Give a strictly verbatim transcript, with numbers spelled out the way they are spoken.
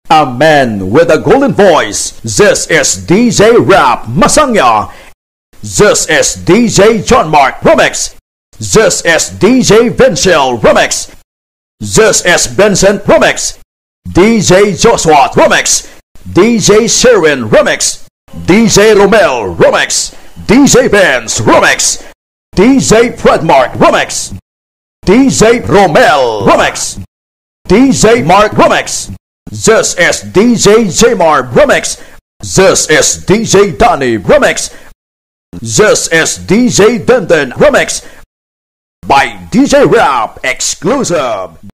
A man with a golden voice. This is D J Rap Masangya. This is D J John Mark Remix. This is D J Vincel Remix. This is Vincent Remix. D J Joshua Remix. D J Sherwin Remix. D J Romel Remix. D J Benz Remix. D J Fredmark Remix. D J Romel Remix. D J Mark Remix. This is D J J-Mar Remix. This is D J Danny Remix. This is D J Denden Remix by D J Rap Exclusive.